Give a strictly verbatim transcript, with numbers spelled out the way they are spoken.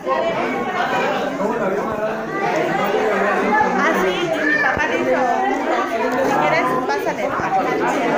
Ah, sí, y mi papá le hizo, si quieres, pásale.